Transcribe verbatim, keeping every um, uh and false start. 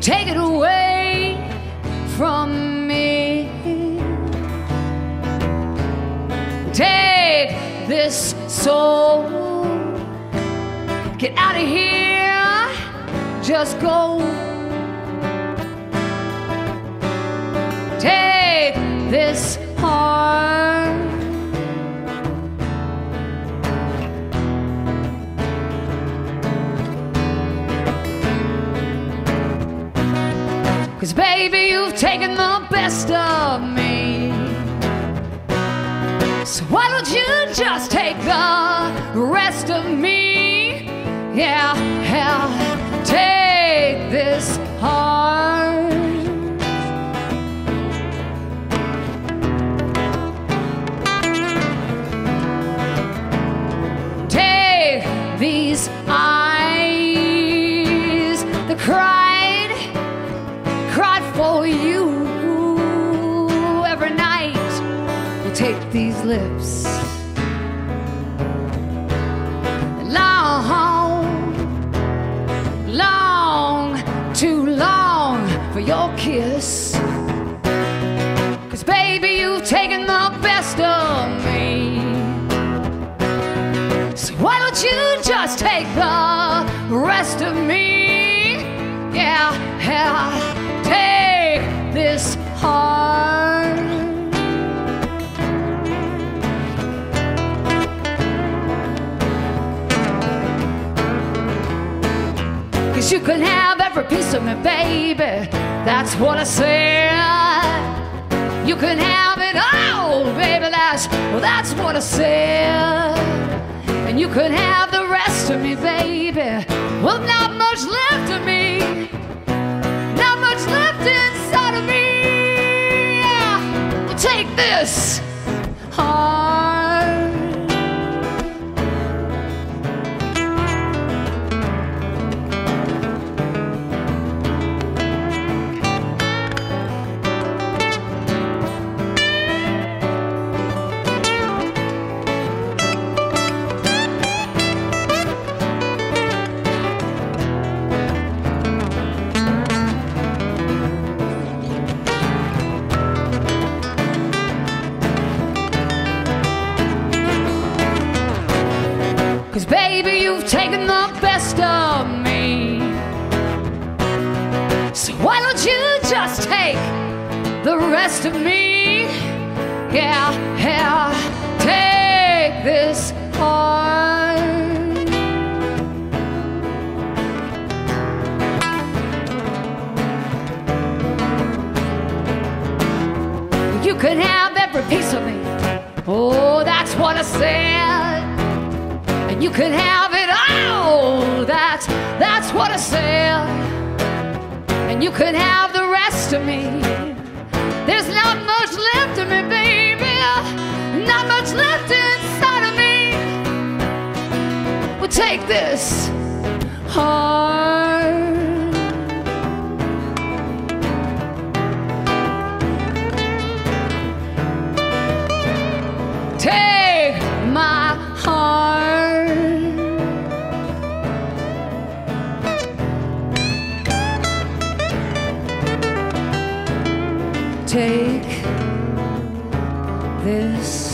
take it away from me. Take this soul, get out of here, just go. Take this heart, 'cause baby, you've taken the best of me. So why don't you just take the rest of me? Yeah, yeah, take this heart. Take these eyes that cried, cried for you every night. Take these lips, long, long, too long for your kiss. 'Cause baby, you've taken the best of me. So why don't you just take the rest of me? Yeah, yeah, take this heart. 'Cause you can have every piece of me, baby. That's what I said. You can have it all, baby. That's, well, that's what I said. And you can have the rest of me, baby. Well, not much left of me. Not much left inside of me. Yeah. Well, take this heart. Baby, you've taken the best of me. So why don't you just take the rest of me? Yeah, yeah, take this heart. You can have every piece of me. Oh, that's what I said. You can have it all, that's, that's what I said. And you can have the rest of me. There's not much left of me, baby. Not much left inside of me. Well, take this heart. Take my heart. Take this